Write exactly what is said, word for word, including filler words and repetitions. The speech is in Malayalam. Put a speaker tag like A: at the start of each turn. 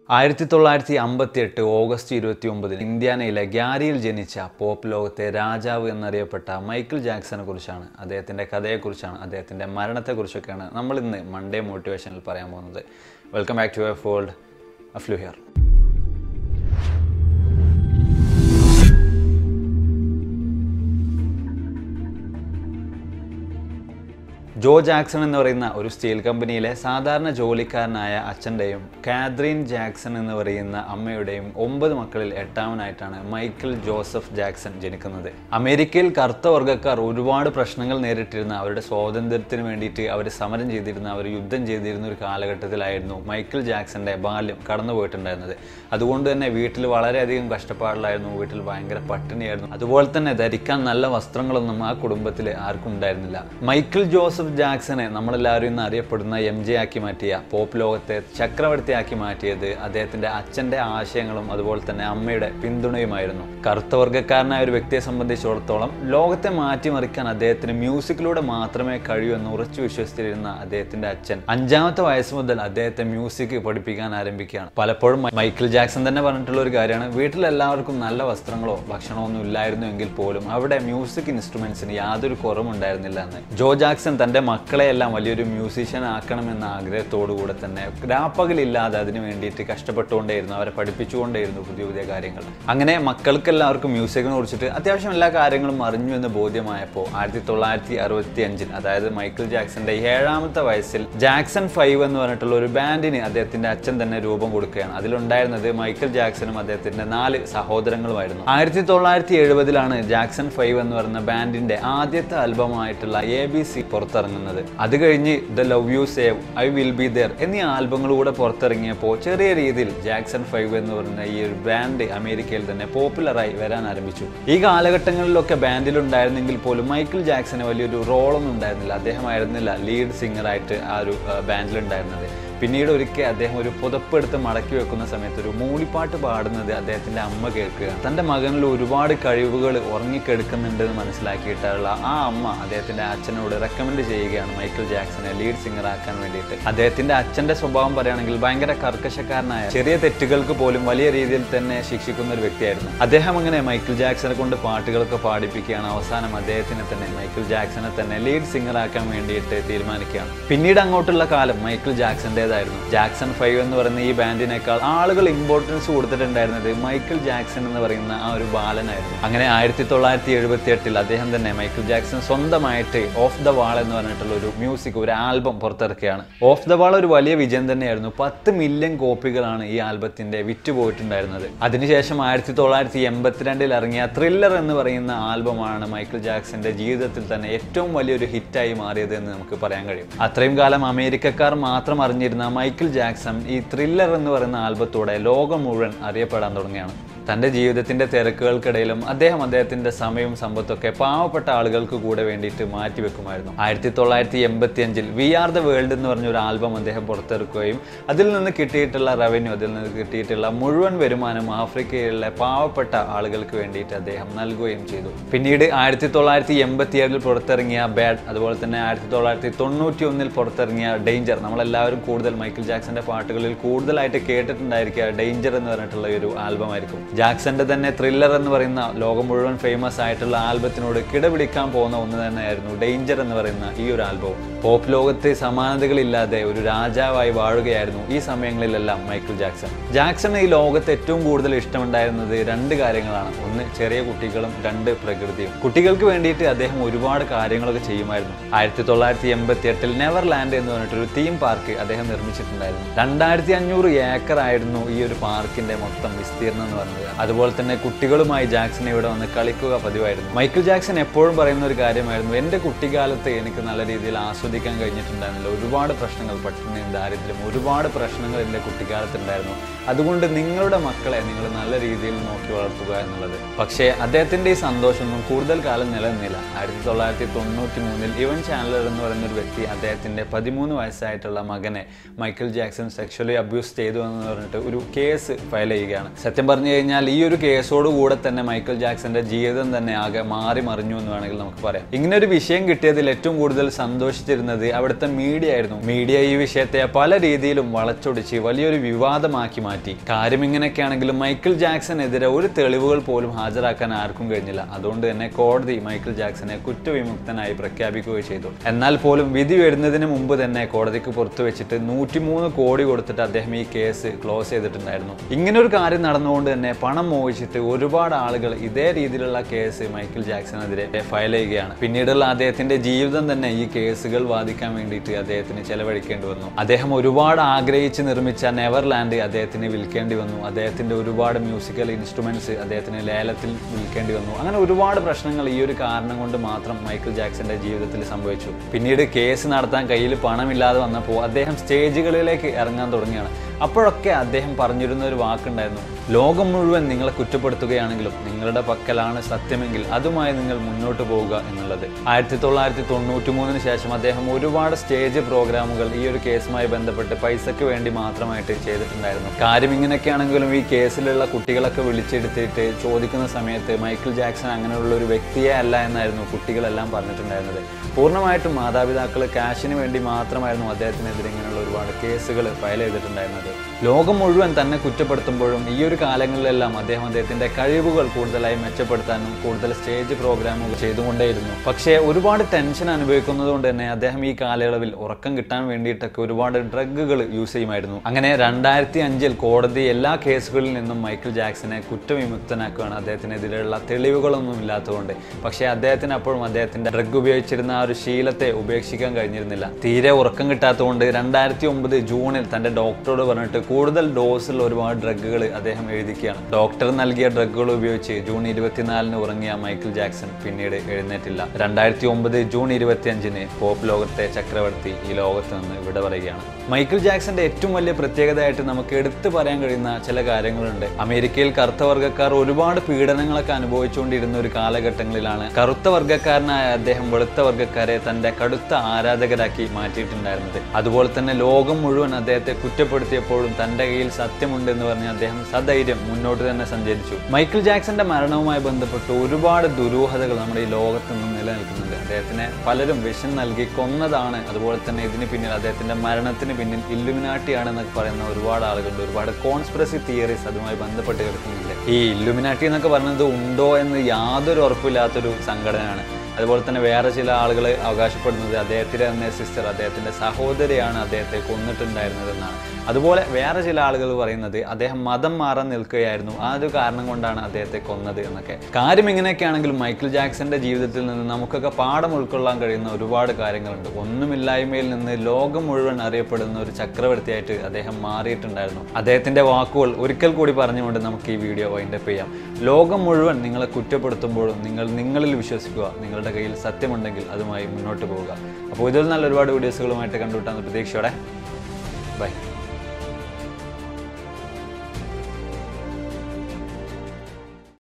A: ആയിരത്തി തൊള്ളായിരത്തി അമ്പത്തി എട്ട് ഓഗസ്റ്റ് ഇരുപത്തി ഒമ്പതിന് ഇന്ത്യാനയിലെ ഗ്യാരിയിൽ ജനിച്ച പോപ്പ് ലോകത്തെ രാജാവ് എന്നറിയപ്പെട്ട മൈക്കിൾ ജാക്സനെ കുറിച്ചാണ്, അദ്ദേഹത്തിൻ്റെ കഥയെക്കുറിച്ചാണ്, അദ്ദേഹത്തിൻ്റെ മരണത്തെക്കുറിച്ചൊക്കെയാണ് നമ്മൾ ഇന്ന് മൺഡേ മോട്ടിവേഷനിൽ പറയാൻ പോകുന്നത്. Welcome back to F world. അഫ്ലു ഹിയർ. ജോ ജാക്സൺ എന്ന് പറയുന്ന ഒരു സ്റ്റീൽ കമ്പനിയിലെ സാധാരണ ജോലിക്കാരനായ അച്ഛൻ്റെയും കാത്രീൻ ജാക്സൺ എന്ന് പറയുന്ന അമ്മയുടെയും ഒമ്പത് മക്കളിൽ എട്ടാമനായിട്ടാണ് മൈക്കിൾ ജോസഫ് ജാക്സൺ ജനിക്കുന്നത്. അമേരിക്കയിൽ കറുത്ത വർഗ്ഗക്കാർ ഒരുപാട് പ്രശ്നങ്ങൾ നേരിട്ടിരുന്ന, അവരുടെ സ്വാതന്ത്ര്യത്തിന് വേണ്ടിയിട്ട് അവർ സമരം ചെയ്തിരുന്ന, അവർ യുദ്ധം ചെയ്തിരുന്ന ഒരു കാലഘട്ടത്തിലായിരുന്നു മൈക്കിൾ ജാക്സന്റെ ബാല്യം കടന്നുപോയിട്ടുണ്ടായിരുന്നത്. അതുകൊണ്ട് തന്നെ വീട്ടിൽ വളരെയധികം കഷ്ടപ്പാടിലായിരുന്നു, വീട്ടിൽ ഭയങ്കര പട്ടിണിയായിരുന്നു. അതുപോലെ തന്നെ ധരിക്കാൻ നല്ല വസ്ത്രങ്ങളൊന്നും ആ കുടുംബത്തിൽ ആർക്കും ഉണ്ടായിരുന്നില്ല. മൈക്കിൾ ജോസഫ് ജാക്സനെ നമ്മളെല്ലാവരും ഇന്ന് അറിയപ്പെടുന്ന എം ജെ ആക്കി മാറ്റിയ, പോപ്പ് ലോകത്തെ ചക്രവർത്തിയാക്കി മാറ്റിയത് അദ്ദേഹത്തിന്റെ അച്ഛന്റെ ആശയങ്ങളും അതുപോലെ തന്നെ അമ്മയുടെ പിന്തുണയുമായിരുന്നു. കറുത്ത വർഗ്ഗക്കാരനായ ഒരു വ്യക്തിയെ സംബന്ധിച്ചിടത്തോളം ലോകത്തെ മാറ്റിമറിക്കാൻ അദ്ദേഹത്തിന് മ്യൂസിക്കിലൂടെ മാത്രമേ കഴിയൂ എന്ന് ഉറച്ചു വിശ്വസിച്ചിരുന്ന അദ്ദേഹത്തിന്റെ അച്ഛൻ അഞ്ചാമത്തെ വയസ്സ് മുതൽ അദ്ദേഹത്തെ മ്യൂസിക് പഠിപ്പിക്കാൻ ആരംഭിക്കുകയാണ്. പലപ്പോഴും മൈക്കിൾ ജാക്സൺ തന്നെ പറഞ്ഞിട്ടുള്ള ഒരു കാര്യമാണ്, വീട്ടിലെല്ലാവർക്കും നല്ല വസ്ത്രങ്ങളോ ഭക്ഷണമോ ഒന്നും ഇല്ലായിരുന്നു എങ്കിൽ പോലും അവിടെ മ്യൂസിക് ഇൻസ്ട്രുമെന്റ്സിന് യാതൊരു കുറവുണ്ടായിരുന്നില്ല എന്ന്. ജോ ജാക്സൺ തന്റെ മക്കളെയെല്ലാം വലിയൊരു മ്യൂസീഷ്യൻ ആക്കണമെന്ന ആഗ്രഹത്തോടു കൂടെ തന്നെ രാപ്പകലില്ലാതെ അതിനു വേണ്ടിയിട്ട് കഷ്ടപ്പെട്ടുകൊണ്ടേയിരുന്നു, അവരെ പഠിപ്പിച്ചുകൊണ്ടേയിരുന്നു പുതിയ പുതിയ കാര്യങ്ങൾ. അങ്ങനെ മക്കൾക്ക് എല്ലാവർക്കും മ്യൂസിക്കിനെ കുറിച്ചിട്ട് അത്യാവശ്യം എല്ലാ കാര്യങ്ങളും അറിഞ്ഞു എന്ന് ബോധ്യമായപ്പോൾ ആയിരത്തി തൊള്ളായിരത്തി അറുപത്തി അഞ്ചിൽ അതായത് മൈക്കിൾ ജാക്സന്റെ ഏഴാമത്തെ വയസ്സിൽ ജാക്സൺ ഫൈവ് എന്ന് പറഞ്ഞിട്ടുള്ള ഒരു ബാൻഡിന് അദ്ദേഹത്തിന്റെ അച്ഛൻ തന്നെ രൂപം കൊടുക്കുകയാണ്. അതിലുണ്ടായിരുന്നത് മൈക്കിൾ ജാക്സണും അദ്ദേഹത്തിന്റെ നാല് സഹോദരങ്ങളുമായിരുന്നു. ആയിരത്തി തൊള്ളായിരത്തി എഴുപതിലാണ് ജാക്സൺ ഫൈവ് എന്ന് പറയുന്ന ബാൻഡിന്റെ ആദ്യത്തെ ആൽബമായിട്ടുള്ള എ ബി സി പുറത്തിറങ്ങുന്നത്. അത് കഴിഞ്ഞ് the love you save, I will be there എന്നീ ആൽബങ്ങൾ കൂടെ പുറത്തിറങ്ങിയപ്പോൾ ചെറിയ രീതിയിൽ ജാക്സൺ ഫൈവ് എന്ന് പറയുന്ന ഈ ഒരു ബാൻഡ് അമേരിക്കയിൽ തന്നെ പോപ്പുലറായി വരാൻ ആരംഭിച്ചു. ഈ കാലഘട്ടങ്ങളിലൊക്കെ ബാൻഡിൽ ഉണ്ടായിരുന്നെങ്കിൽ പോലും മൈക്കിൾ ജാക്സന് വലിയൊരു റോളൊന്നും ഉണ്ടായിരുന്നില്ല. അദ്ദേഹമായിരുന്നില്ല ലീഡ് സിംഗറായിട്ട് ആ ഒരു ബാൻഡിൽ ഉണ്ടായിരുന്നത്. പിന്നീട് ഒരിക്കൽ അദ്ദേഹം ഒരു പുതപ്പെടുത്ത് മടക്കി വെക്കുന്ന സമയത്ത് ഒരു മൂളിപ്പാട്ട് പാടുന്നത് അദ്ദേഹത്തിന്റെ അമ്മ കേൾക്കുകയാണ്. തന്റെ മകനിൽ ഒരുപാട് കഴിവുകൾ ഉറങ്ങിക്കെടുക്കുന്നുണ്ടെന്ന് മനസ്സിലാക്കിയിട്ടുള്ള ആ അമ്മ അദ്ദേഹത്തിന്റെ അച്ഛനോട് റെക്കമെൻഡ് ചെയ്യുകയാണ് മൈക്കിൾ ജാക്സനെ ലീഡ് സിംഗർ ആക്കാൻ വേണ്ടിയിട്ട്. അദ്ദേഹത്തിന്റെ അച്ഛന്റെ സ്വഭാവം പറയുകയാണെങ്കിൽ ഭയങ്കര കർക്കശക്കാരനായ, ചെറിയ തെറ്റുകൾക്ക് പോലും വലിയ രീതിയിൽ തന്നെ ശിക്ഷിക്കുന്ന ഒരു വ്യക്തിയായിരുന്നു. അദ്ദേഹം അങ്ങനെ മൈക്കിൾ ജാക്സനെ കൊണ്ട് പാട്ടുകളൊക്കെ പാടിപ്പിക്കുകയാണ്. അവസാനം അദ്ദേഹത്തിനെ തന്നെ മൈക്കിൾ ജാക്സനെ തന്നെ ലീഡ് സിംഗർ ആക്കാൻ വേണ്ടിയിട്ട് തീരുമാനിക്കുകയാണ്. പിന്നീട് അങ്ങോട്ടുള്ള കാലം മൈക്കിൾ ജാക്സന്റെ ജാക്സൺ ഫൈവ് എന്ന് പറയുന്ന ഈ ബാൻഡിനേക്കാൾ ആളുകൾ ഇമ്പോർട്ടൻസ് കൊടുത്തിട്ടുണ്ടായിരുന്നത് മൈക്കിൾ ജാക്സൺ എന്ന് പറയുന്ന ആ ഒരു ബാലനായിരുന്നു. അങ്ങനെ ആയിരത്തി തൊള്ളായിരത്തി എഴുപത്തി എട്ടിൽ അദ്ദേഹം തന്നെ മൈക്കിൾ ജാക്സൺ സ്വന്തമായിട്ട് ഓഫ് ദ വാൾ എന്ന് പറഞ്ഞിട്ടുള്ള ഒരു മ്യൂസിക് ഒരു ആൽബം പുറത്തിറക്കുകയാണ്. ഓഫ് ദ വാൾ ഒരു വലിയ വിജയം തന്നെയായിരുന്നു. പത്ത് മില്യൺ കോപ്പികളാണ് ഈ ആൽബത്തിന്റെ വിറ്റുപോയിട്ടുണ്ടായിരുന്നത്. അതിനുശേഷം ആയിരത്തി തൊള്ളായിരത്തി എൺപത്തിരണ്ടിൽ ഇറങ്ങിയ ത്രില്ലർ എന്ന് പറയുന്ന ആൽബമാണ് മൈക്കിൾ ജാക്സന്റെ ജീവിതത്തിൽ തന്നെ ഏറ്റവും വലിയൊരു ഹിറ്റായി മാറിയത് എന്ന് നമുക്ക് പറയാൻ കഴിയും. അത്രയും കാലം അമേരിക്കക്കാർ മാത്രം അറിഞ്ഞിരുന്ന മൈക്കിൾ ജാക്സൺ ഈ ത്രില്ലർ എന്ന് പറയുന്ന ആൽബത്തോടെ ലോകം മുഴുവൻ അറിയപ്പെടാൻ തുടങ്ങിയാണ്. തൻ്റെ ജീവിതത്തിൻ്റെ തിരക്കുകൾക്കിടയിലും അദ്ദേഹം അദ്ദേഹത്തിൻ്റെ സമയവും സമ്പത്തൊക്കെ പാവപ്പെട്ട ആളുകൾക്ക് കൂടെ വേണ്ടിയിട്ട് മാറ്റിവെക്കുമായിരുന്നു. ആയിരത്തി തൊള്ളായിരത്തി എൺപത്തി അഞ്ചിൽ വി ആർ ദ വേൾഡ് എന്ന് പറഞ്ഞൊരു ആൽബം അദ്ദേഹം പുറത്തിറക്കുകയും അതിൽ നിന്ന് കിട്ടിയിട്ടുള്ള റവന്യൂ, അതിൽ നിന്ന് കിട്ടിയിട്ടുള്ള മുഴുവൻ വരുമാനം ആഫ്രിക്കയിലെ പാവപ്പെട്ട ആളുകൾക്ക് വേണ്ടിയിട്ട് അദ്ദേഹം നൽകുകയും ചെയ്തു. പിന്നീട് ആയിരത്തി തൊള്ളായിരത്തി എൺപത്തി ഏഴിൽ പുറത്തിറങ്ങിയ ബാഡ്, അതുപോലെ തന്നെ ആയിരത്തി തൊള്ളായിരത്തി തൊണ്ണൂറ്റി ഒന്നിൽ പുറത്തിറങ്ങിയ ഡേഞ്ചർ, നമ്മളെല്ലാവരും കൂടുതൽ മൈക്കിൾ ജാക്സന്റെ പാട്ടുകളിൽ കൂടുതലായിട്ട് കേട്ടിട്ടുണ്ടായിരിക്കുക ഡേഞ്ചർ എന്ന് പറഞ്ഞിട്ടുള്ള ഒരു ആൽബം ആയിരിക്കും. ജാക്സന്റെ തന്നെ ത്രില്ലർ എന്ന് പറയുന്ന ലോകം മുഴുവൻ ഫേമസ് ആയിട്ടുള്ള ആൽബത്തിനോട് കിടപിടിക്കാൻ പോകുന്ന ഒന്ന് തന്നെയായിരുന്നു ഡേഞ്ചർ എന്ന് പറയുന്ന ഈ ഒരു ആൽബവും. പോപ്പ് ലോകത്തെ സമാനതകളില്ലാതെ ഒരു രാജാവായി വാഴുകയായിരുന്നു ഈ സമയങ്ങളിലെല്ലാം മൈക്കിൾ ജാക്സൺ. ജാക്സൺ ഈ ലോകത്ത് ഏറ്റവും കൂടുതൽ ഇഷ്ടമുണ്ടായിരുന്നത് രണ്ട് കാര്യങ്ങളാണ്. ഒന്ന് ചെറിയ കുട്ടികളും, രണ്ട് പ്രകൃതിയും. കുട്ടികൾക്ക് വേണ്ടിയിട്ട് അദ്ദേഹം ഒരുപാട് കാര്യങ്ങളൊക്കെ ചെയ്യുമായിരുന്നു. ആയിരത്തി തൊള്ളായിരത്തി എൺപത്തി എട്ടിൽ നെവർലാൻഡ് എന്ന് പറഞ്ഞിട്ടൊരു തീം പാർക്ക് അദ്ദേഹം നിർമ്മിച്ചിട്ടുണ്ടായിരുന്നു. രണ്ടായിരത്തി അഞ്ഞൂറ് ഏക്കർ ആയിരുന്നു ഈ ഒരു പാർക്കിന്റെ മൊത്തം വിസ്തീർണം എന്ന് പറഞ്ഞത്. അതുപോലെ തന്നെ കുട്ടികളുമായി ജാക്സൺ ഇവിടെ വന്ന് കളിക്കുക പതിവായിരുന്നു. മൈക്കിൾ ജാക്സൺ എപ്പോഴും പറയുന്ന ഒരു കാര്യമായിരുന്നു, എൻ്റെ കുട്ടിക്കാലത്ത് എനിക്ക് നല്ല രീതിയിൽ ആസ്വദിക്കാൻ കഴിഞ്ഞിട്ടുണ്ടായിരുന്നില്ല. ഒരുപാട് പ്രശ്നങ്ങൾ, പട്ടിണി, ദാരിദ്ര്യം, ഒരുപാട് പ്രശ്നങ്ങൾ എൻ്റെ കുട്ടിക്കാലത്തുണ്ടായിരുന്നു. അതുകൊണ്ട് നിങ്ങളുടെ മക്കളെ നിങ്ങൾ നല്ല രീതിയിൽ നോക്കി വളർത്തുക എന്നുള്ളത്. പക്ഷേ അദ്ദേഹത്തിൻ്റെ ഈ സന്തോഷമൊന്നും കൂടുതൽ കാലം നിലനിന്നില്ല. ആയിരത്തി തൊള്ളായിരത്തി തൊണ്ണൂറ്റി മൂന്നിൽ ഇവൻ ചാൻഡലർ എന്ന് പറയുന്ന ഒരു വ്യക്തി അദ്ദേഹത്തിൻ്റെ പതിമൂന്ന് വയസ്സായിട്ടുള്ള മകനെ മൈക്കിൾ ജാക്സൺ സെക്ഷലി അബ്യൂസ് ചെയ്തു എന്ന് പറഞ്ഞിട്ട് ഒരു കേസ് ഫയൽ ചെയ്യുകയാണ്. സത്യം പറഞ്ഞു കഴിഞ്ഞാൽ കഴിഞ്ഞാൽ ഈ ഒരു കേസോടുകൂടെ തന്നെ മൈക്കിൾ ജാക്സന്റെ ജീവിതം തന്നെ ആകെ മാറി മറിഞ്ഞു എന്ന് വേണമെങ്കിൽ നമുക്ക് പറയാം. ഇങ്ങനെ ഒരു വിഷയം കിട്ടിയതിൽ ഏറ്റവും കൂടുതൽ സന്തോഷിച്ചിരുന്നത് അവിടുത്തെ മീഡിയ ആയിരുന്നു. മീഡിയ ഈ വിഷയത്തെ പല രീതിയിലും വളച്ചൊടിച്ച് വലിയൊരു വിവാദമാക്കി മാറ്റി. കാര്യം ഇങ്ങനെയൊക്കെയാണെങ്കിലും മൈക്കിൾ ജാക്സനെതിരെ ഒരു തെളിവുകൾ പോലും ഹാജരാക്കാൻ ആർക്കും കഴിഞ്ഞില്ല. അതുകൊണ്ട് തന്നെ കോടതി മൈക്കിൾ ജാക്സനെ കുറ്റവിമുക്തനായി പ്രഖ്യാപിക്കുകയും ചെയ്തു. എന്നാൽ പോലും വിധി വരുന്നതിന് മുമ്പ് തന്നെ കോടതിക്ക് പുറത്തു വെച്ചിട്ട് നൂറ്റിമൂന്ന് കോടി കൊടുത്തിട്ട് അദ്ദേഹം ഈ കേസ് ക്ലോസ് ചെയ്തിട്ടുണ്ടായിരുന്നു. ഇങ്ങനൊരു കാര്യം നടന്നുകൊണ്ട് തന്നെ പണം മോഹിച്ചിട്ട് ഒരുപാട് ആളുകൾ ഇതേ രീതിയിലുള്ള കേസ് മൈക്കിൾ ജാക്സനെതിരെ ഫയൽ ചെയ്യുകയാണ്. പിന്നീടുള്ള അദ്ദേഹത്തിന്റെ ജീവിതം തന്നെ ഈ കേസുകൾ വാദിക്കാൻ വേണ്ടിയിട്ട് അദ്ദേഹത്തിന് ചെലവഴിക്കേണ്ടി വന്നു. അദ്ദേഹം ഒരുപാട് ആഗ്രഹിച്ച് നിർമ്മിച്ച നെവർലാൻഡ് അദ്ദേഹത്തിന് വിൽക്കേണ്ടി വന്നു. അദ്ദേഹത്തിന്റെ ഒരുപാട് മ്യൂസിക്കൽ ഇൻസ്ട്രുമെന്റ്സ് അദ്ദേഹത്തിന് ലേലത്തിൽ വിൽക്കേണ്ടി വന്നു. അങ്ങനെ ഒരുപാട് പ്രശ്നങ്ങൾ ഈ ഒരു കാരണം കൊണ്ട് മാത്രം മൈക്കിൾ ജാക്സന്റെ ജീവിതത്തിൽ സംഭവിച്ചു. പിന്നീട് കേസ് നടത്താൻ കയ്യിൽ പണമില്ലാതെ വന്നപ്പോൾ അദ്ദേഹം സ്റ്റേജുകളിലേക്ക് ഇറങ്ങാൻ തുടങ്ങിയാണ്. അപ്പോഴൊക്കെ അദ്ദേഹം പറഞ്ഞിരുന്ന ഒരു വാക്കുണ്ടായിരുന്നു, ലോകം മുഴുവൻ നിങ്ങളെ കുറ്റപ്പെടുത്തുകയാണെങ്കിലും നിങ്ങളുടെ പക്കലാണ് സത്യമെങ്കിൽ അതുമായി നിങ്ങൾ മുന്നോട്ട് പോവുക എന്നുള്ളത്. ആയിരത്തി തൊള്ളായിരത്തി തൊണ്ണൂറ്റി മൂന്നിന് ശേഷം അദ്ദേഹം ഒരുപാട് സ്റ്റേജ് പ്രോഗ്രാമുകൾ ഈ ഒരു കേസുമായി ബന്ധപ്പെട്ട് പൈസയ്ക്ക് വേണ്ടി മാത്രമായിട്ട് ചെയ്തിട്ടുണ്ടായിരുന്നു. കാര്യം ഇങ്ങനെയൊക്കെയാണെങ്കിലും ഈ കേസിലുള്ള കുട്ടികളൊക്കെ വിളിച്ചെടുത്തിട്ട് ചോദിക്കുന്ന സമയത്ത് മൈക്കിൾ ജാക്സൺ അങ്ങനെയുള്ള ഒരു വ്യക്തിയെ അല്ല എന്നായിരുന്നു കുട്ടികളെല്ലാം പറഞ്ഞിട്ടുണ്ടായിരുന്നത്. പൂർണ്ണമായിട്ടും മാതാപിതാക്കൾ ക്യാഷിന് വേണ്ടി മാത്രമായിരുന്നു അദ്ദേഹത്തിനെതിരെ ഇങ്ങനെയുള്ള ഒരുപാട് കേസുകൾ ഫയൽ ചെയ്തിട്ടുണ്ടായിരുന്നത്. ലോകം മുഴുവൻ തന്നെ കുറ്റപ്പെടുത്തുമ്പോഴും ഈ ഒരു കാലങ്ങളിലെല്ലാം അദ്ദേഹം അദ്ദേഹത്തിന്റെ കഴിവുകൾ കൂടുതലായി മെച്ചപ്പെടുത്താനും കൂടുതൽ സ്റ്റേജ് പ്രോഗ്രാമുകൾ ചെയ്തുകൊണ്ടേയിരുന്നു. പക്ഷേ ഒരുപാട് ടെൻഷൻ അനുഭവിക്കുന്നത് കൊണ്ട് തന്നെ അദ്ദേഹം ഈ കാലയളവിൽ ഉറക്കം കിട്ടാൻ വേണ്ടിയിട്ടൊക്കെ ഒരുപാട് ഡ്രഗുകൾ യൂസ് ചെയ്യുമായിരുന്നു. അങ്ങനെ രണ്ടായിരത്തി അഞ്ചിൽ കോടതി എല്ലാ കേസുകളിൽ നിന്നും മൈക്കിൾ ജാക്സനെ കുറ്റവിമുക്തനാക്കുകയാണ്, അദ്ദേഹത്തിനെതിരെയുള്ള തെളിവുകളൊന്നും ഇല്ലാത്തതുകൊണ്ട്. പക്ഷേ അദ്ദേഹത്തിന് അപ്പോഴും അദ്ദേഹത്തിന്റെ ഡ്രഗ് ഉപയോഗിച്ചിരുന്ന ആ ഒരു ശീലത്തെ ഉപേക്ഷിക്കാൻ കഴിഞ്ഞിരുന്നില്ല. തീരെ ഉറക്കം കിട്ടാത്തതുകൊണ്ട് രണ്ടായിരത്തി ഒമ്പത് ജൂണിൽ തന്റെ ഡോക്ടറോട് പറഞ്ഞിട്ട് കൂടുതൽ ഡോസിൽ ഒരുപാട് ഡ്രഗുകൾ അദ്ദേഹം എഴുതിക്കുകയാണ്. ഡോക്ടർ നൽകിയ ഡ്രഗുകൾ ഉപയോഗിച്ച് ജൂൺ ഇരുപത്തിനാലിന് ഉറങ്ങിയ മൈക്കിൾ ജാക്സൺ പിന്നീട് എഴുന്നേറ്റില്ല. രണ്ടായിരത്തി ഒമ്പത് ജൂൺ ഇരുപത്തി അഞ്ചിന് പോപ്പ് ലോകത്തെ ചക്രവർത്തി ഈ ലോകത്ത് നിന്ന് വിട പറയുകയാണ്. മൈക്കിൾ ജാക്സന്റെ ഏറ്റവും വലിയ പ്രത്യേകതയായിട്ട് നമുക്ക് എടുത്തു പറയാൻ കഴിയുന്ന ചില കാര്യങ്ങളുണ്ട്. അമേരിക്കയിൽ കറുത്ത വർഗ്ഗക്കാർ ഒരുപാട് പീഡനങ്ങളൊക്കെ അനുഭവിച്ചുകൊണ്ടിരുന്ന ഒരു കാലഘട്ടങ്ങളിലാണ് കറുത്ത വർഗ്ഗക്കാരനായ അദ്ദേഹം വെളുത്ത വർഗ്ഗക്കാരെ തന്റെ കടുത്ത ആരാധകരാക്കി മാറ്റിയിട്ടുണ്ടായിരുന്നത്. അതുപോലെ തന്നെ ലോകം മുഴുവൻ അദ്ദേഹത്തെ കുറ്റപ്പെടുത്തിയപ്പോഴും തന്റെ കയ്യിൽ സത്യമുണ്ടെന്ന് പറഞ്ഞ് അദ്ദേഹം സധൈര്യം മുന്നോട്ട് തന്നെ സഞ്ചരിച്ചു. മൈക്കിൾ ജാക്സന്റെ മരണവുമായി ബന്ധപ്പെട്ട് ഒരുപാട് ദുരൂഹതകൾ നമ്മുടെ ഈ ലോകത്ത് നിന്നും നിലനിൽക്കുന്നുണ്ട്. അദ്ദേഹത്തിനെ പലരും വിഷം നൽകി കൊന്നതാണ്, അതുപോലെ തന്നെ ഇതിന് പിന്നിൽ അദ്ദേഹത്തിന്റെ മരണത്തിന് പിന്നിൽ ഇല്ലുമിനാട്ടി ആണെന്നൊക്കെ പറയുന്ന ഒരുപാട് ആളുകളുണ്ട്. ഒരുപാട് കോൺസ്പിറസി തിയറീസ് അതുമായി ബന്ധപ്പെട്ട് കിടക്കുന്നുണ്ട്. ഈ ഇല്ലുമിനാട്ടി എന്നൊക്കെ പറയുന്നത് ഉണ്ടോ എന്ന് യാതൊരു ഉറപ്പില്ലാത്തൊരു സംഘടനയാണ്. അതുപോലെ തന്നെ വേറെ ചില ആളുകൾ അവകാശപ്പെടുന്നത് അദ്ദേഹത്തിൻ്റെ തന്നെ സിസ്റ്റർ, അദ്ദേഹത്തിൻ്റെ സഹോദരിയാണ് അദ്ദേഹത്തെ കൊന്നിട്ടുണ്ടായിരുന്നതെന്നാണ്. അതുപോലെ വേറെ ചില ആളുകൾ പറയുന്നത് അദ്ദേഹം മതം മാറാൻ നിൽക്കുകയായിരുന്നു, ആ ഒരു കാരണം കൊണ്ടാണ് അദ്ദേഹത്തെ കൊന്നത് എന്നൊക്കെ. കാര്യം ഇങ്ങനെയൊക്കെയാണെങ്കിലും മൈക്കിൾ ജാക്സന്റെ ജീവിതത്തിൽ നിന്ന് നമുക്കൊക്കെ പാഠം ഉൾക്കൊള്ളാൻ കഴിയുന്ന ഒരുപാട് കാര്യങ്ങളുണ്ട്. ഒന്നുമില്ലായ്മയിൽ നിന്ന് ലോകം മുഴുവൻ അറിയപ്പെടുന്ന ഒരു ചക്രവർത്തിയായിട്ട് അദ്ദേഹം മാറിയിട്ടുണ്ടായിരുന്നു. അദ്ദേഹത്തിന്റെ വാക്കുകൾ ഒരിക്കൽ കൂടി പറഞ്ഞുകൊണ്ട് നമുക്ക് ഈ വീഡിയോ വൈൻഡപ്പ് ചെയ്യാം. ലോകം മുഴുവൻ നിങ്ങളെ കുറ്റപ്പെടുത്തുമ്പോഴും നിങ്ങൾ നിങ്ങളിൽ വിശ്വസിക്കുക, നിങ്ങളുടെ കയ്യിൽ സത്യമുണ്ടെങ്കിൽ അതുമായി മുന്നോട്ട് പോവുക. അപ്പോൾ ഇതിൽ നല്ല ഒരുപാട് വീഡിയോസുകളുമായിട്ട് കണ്ടുകിട്ടാൻ പ്രതീക്ഷയോടെ ബൈ.